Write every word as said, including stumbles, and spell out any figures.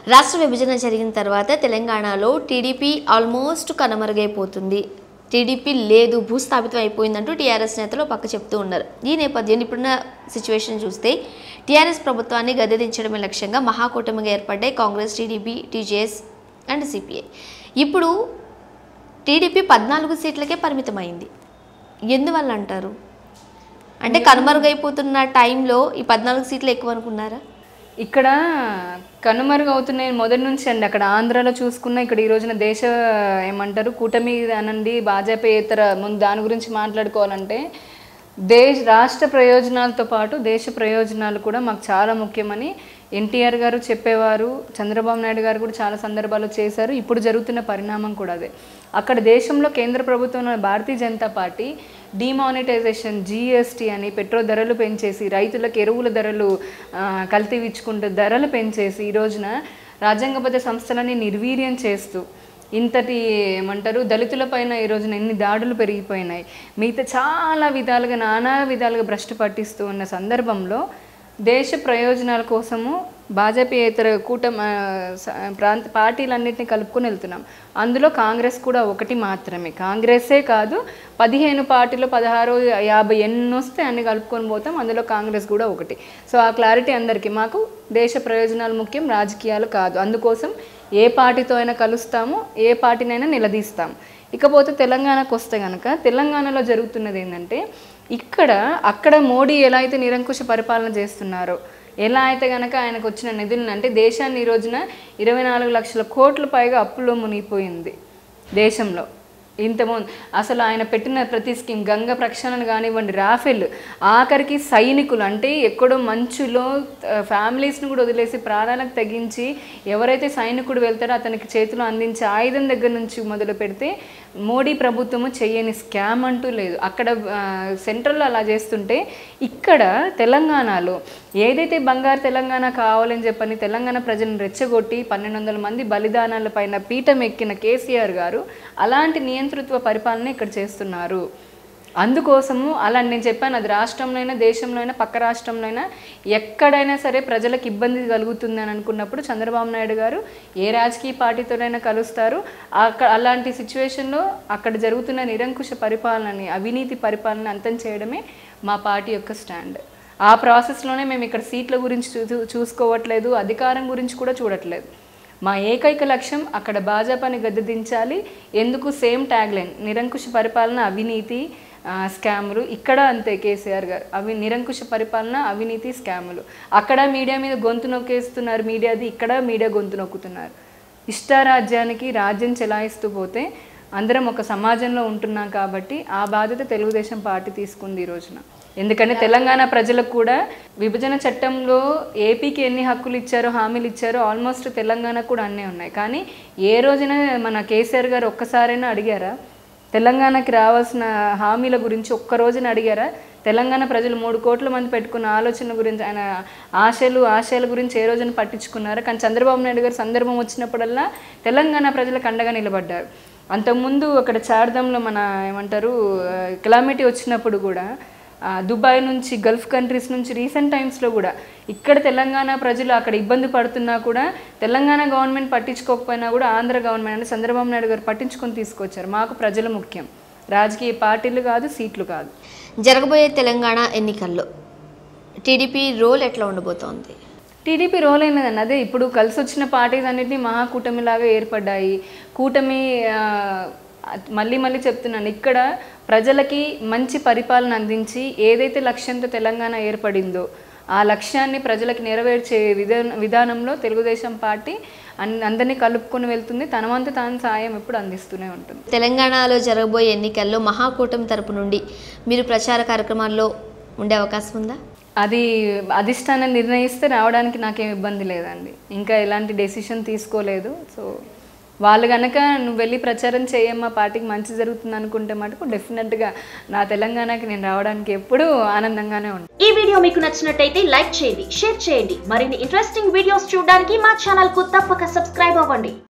రాష్ట్ర విభజన జరిగిన తర్వాత తెలంగాణలో టీడీపీ ఆల్మోస్ట్ కనుమరుగైపోతుంది, టీడీపీ లేదు, భూస్థాపితం అయిపోయిందంటూ టీఆర్ఎస్ నేతలు పక్క చెప్తూ ఉన్నారు. ఈ నేపథ్యంలో ఇప్పుడున్న సిచ్యువేషన్ చూస్తే టీఆర్ఎస్ ప్రభుత్వాన్ని గద్దెదించడమే లక్ష్యంగా మహాకూటమిగా ఏర్పడ్డాయి Congress, TDP, TJS and CPI. ఇప్పుడు టీడీపీ పద్నాలుగు సీట్లకే పరిమితమైంది. ఎందువల్ల అంటారు? అంటే కనుమరుగైపోతున్న టైంలో ఈ పద్నాలుగు సీట్లు ఎక్కువ అనుకున్నారా? ఇక్కడ కనుమరుగు అవుతున్నాయి మొదటి నుంచి అండి. అక్కడ ఆంధ్రాలో చూసుకున్న ఇక్కడ ఈ రోజున దేశ ఏమంటారు కూటమి అనండి, భాజపేతర ముందు దాని గురించి మాట్లాడుకోవాలంటే దేశ రాష్ట్ర ప్రయోజనాలతో పాటు దేశ ప్రయోజనాలు కూడా మాకు చాలా ముఖ్యమని ఎన్టీఆర్ గారు చెప్పేవారు. చంద్రబాబు నాయుడు గారు కూడా చాలా సందర్భాల్లో చేశారు. ఇప్పుడు జరుగుతున్న పరిణామం కూడా అదే. అక్కడ దేశంలో కేంద్ర ప్రభుత్వంలో Bharatiya Janata party demonetization, GST అని పెట్రోల్ ధరలు పెంచేసి, రైతులకు ఎరువుల ధరలు కల్తీ ఇచ్చుకుంటూ ధరలు పెంచేసి ఈ రోజున రాజ్యాంగబద్ధ సంస్థలని నిర్వీర్యం చేస్తూ ఇంతటి ఏమంటారు దళితుల పైన ఈ రోజున ఎన్ని దాడులు పెరిగిపోయినాయి, మిగతా చాలా విధాలుగా నానా విధాలుగా భ్రష్టు పట్టిస్తూ ఉన్న సందర్భంలో దేశ ప్రయోజనాల కోసము భాజపేతర కూటమి ప్రాంత పార్టీలన్నింటినీ కలుపుకొని వెళ్తున్నాం. అందులో కాంగ్రెస్ కూడా ఒకటి మాత్రమే. కాంగ్రెస్సే కాదు, పదిహేను పార్టీలు పదహారు యాభై ఎన్ని వస్తే అన్ని కలుపుకొని పోతాం. అందులో కాంగ్రెస్ కూడా ఒకటి. సో ఆ క్లారిటీ అందరికీ. మాకు దేశ ప్రయోజనాలు ముఖ్యం, రాజకీయాలు కాదు. అందుకోసం ఏ పార్టీతో అయినా కలుస్తాము, ఏ పార్టీనైనా నిలదీస్తాము. ఇకపోతే తెలంగాణకు వస్తే కనుక తెలంగాణలో జరుగుతున్నది ఏంటంటే ఇక్కడ అక్కడ మోడీ ఎలా అయితే నిరంకుశ పరిపాలన చేస్తున్నారో, ఎలా అయితే కనుక ఆయనకు వచ్చిన నిధులను అంటే దేశాన్ని ఈ రోజున ఇరవై నాలుగు లక్షల కోట్ల పైగా అప్పుల్లో మునిగిపోయింది దేశంలో. ఇంతకుముందు అసలు ఆయన పెట్టిన ప్రతి స్కీమ్, గంగ ప్రక్షాళన కానివ్వండి, రాఫెల్, ఆఖరికి సైనికులు అంటే ఎక్కడో మంచులో ఫ్యామిలీస్ని కూడా వదిలేసి ప్రాణాలకు తెగించి ఎవరైతే సైనికుడు వెళ్తారో అతనికి చేతిలో అందించే ఆయుధం దగ్గర నుంచి మొదలు పెడితే మోడీ ప్రభుత్వము చేయని స్కామ్ అంటూ లేదు. అక్కడ సెంట్రల్లో అలా చేస్తుంటే ఇక్కడ తెలంగాణలో ఏదైతే బంగారు తెలంగాణ కావాలని చెప్పని తెలంగాణ ప్రజలను రెచ్చగొట్టి పన్నెండు వందల మంది బలిదానాల పైన పీఠం ఎక్కిన కేసీఆర్ గారు అలాంటి నియంతృత్వ పరిపాలన ఇక్కడ చేస్తున్నారు. అందుకోసము అలా నేను చెప్పాను, అది రాష్ట్రంలో అయినా దేశంలో అయినా పక్క రాష్ట్రంలో అయినా ఎక్కడైనా సరే ప్రజలకు ఇబ్బంది కలుగుతుంది అని అనుకున్నప్పుడు చంద్రబాబు నాయుడు గారు ఏ రాజకీయ పార్టీతోనైనా కలుస్తారు. అక్కడ అలాంటి సిచ్యువేషన్లో అక్కడ జరుగుతున్న నిరంకుశ పరిపాలనని, అవినీతి పరిపాలన అంతం చేయడమే మా పార్టీ యొక్క స్టాండ్. ఆ ప్రాసెస్లోనే మేము ఇక్కడ సీట్ల గురించి చూ చూసుకోవట్లేదు, అధికారం గురించి కూడా చూడట్లేదు. మా ఏకైక లక్ష్యం అక్కడ భాజపాని గద్దెదించాలి. ఎందుకు? సేమ్ ట్యాగ్ లైన్, నిరంకుశ పరిపాలన, అవినీతి, స్కాములు. ఇక్కడ అంతే కేసీఆర్ గారు అవి నిరంకుశ పరిపాలన, అవినీతి, స్కాములు. అక్కడ మీడియా మీద గొంతు నొక్కేస్తున్నారు మీడియాది, ఇక్కడ మీడియా గొంతు నొక్కుతున్నారు. ఇష్టారాజ్యానికి రాజ్యం చెలాయిస్తూ పోతే అందరం ఒక సమాజంలో ఉంటున్నాం కాబట్టి ఆ బాధ్యత తెలుగుదేశం పార్టీ తీసుకుంది ఈ రోజున. ఎందుకంటే తెలంగాణ ప్రజలకు కూడా విభజన చట్టంలో ఏపీకి ఎన్ని హక్కులు ఇచ్చారో, హామీలు ఇచ్చారో ఆల్మోస్ట్ తెలంగాణకు కూడా అన్నీ ఉన్నాయి. కానీ ఏ రోజున మన కేసీఆర్ గారు ఒక్కసారైనా అడిగారా? తెలంగాణకి రావాల్సిన హామీల గురించి ఒక్క రోజున అడిగారా? తెలంగాణ ప్రజలు మూడు కోట్ల మంది పెట్టుకున్న ఆలోచన గురించి, ఆయన ఆశలు ఆశయాల గురించి ఏ రోజున పట్టించుకున్నారా? కానీ చంద్రబాబు నాయుడు గారు సందర్భం వచ్చినప్పుడల్లా తెలంగాణ ప్రజలకు అండగా నిలబడ్డారు. అంతకుముందు అక్కడ చార్దంలో మన ఏమంటారు కెలామిటీ వచ్చినప్పుడు కూడా దుబాయ్ నుంచి, గల్ఫ్ కంట్రీస్ నుంచి రీసెంట్ టైమ్స్లో కూడా ఇక్కడ తెలంగాణ ప్రజలు అక్కడ ఇబ్బంది పడుతున్నా కూడా తెలంగాణ గవర్నమెంట్ పట్టించుకోకపోయినా కూడా ఆంధ్ర గవర్నమెంట్ అంటే చంద్రబాబు నాయుడు గారు పట్టించుకొని తీసుకొచ్చారు. మాకు ప్రజలు ముఖ్యం, రాజకీయ పార్టీలు కాదు, సీట్లు కాదు. జరగబోయే తెలంగాణ ఎన్నికల్లో టీడీపీ రోల్ ఎట్లా ఉండబోతోంది? టీడీపీ రోల్ అయినదండి అదే. ఇప్పుడు కలిసి వచ్చిన పార్టీస్ అన్నింటినీ మహాకూటమిలాగా ఏర్పడ్డాయి. కూటమి మళ్ళీ మళ్ళీ చెప్తున్నాను, ఇక్కడ ప్రజలకి మంచి పరిపాలన అందించి ఏదైతే లక్ష్యంతో తెలంగాణ ఏర్పడిందో ఆ లక్ష్యాన్ని ప్రజలకు నెరవేర్చే విధాన విధానంలో తెలుగుదేశం పార్టీ అందరినీ కలుపుకొని వెళ్తుంది. తన వంతు తాను సాయం ఎప్పుడు అందిస్తూనే ఉంటుంది. తెలంగాణలో జరగబోయే ఎన్నికల్లో మహాకూటమి తరపు నుండి మీరు ప్రచార కార్యక్రమాల్లో ఉండే అవకాశం ఉందా? అది అధిష్టానం నిర్ణయిస్తే రావడానికి నాకేం ఇబ్బంది లేదండి. ఇంకా ఎలాంటి డెసిషన్ తీసుకోలేదు. సో వాళ్ళు కనుక నువ్వు వెళ్ళి ప్రచారం చేయమ్మా పార్టీకి మంచి జరుగుతుంది అనుకుంటే మటుకు డెఫినెట్గా నా తెలంగాణకి నేను రావడానికి ఎప్పుడూ ఆనందంగానే ఉంటాను. ఈ వీడియో మీకు నచ్చినట్టయితే లైక్ చేయండి, షేర్ చేయండి. మరిన్ని ఇంట్రెస్టింగ్ వీడియోస్ చూడడానికి మా ఛానల్ కు తప్పక సబ్స్క్రైబ్ అవ్వండి.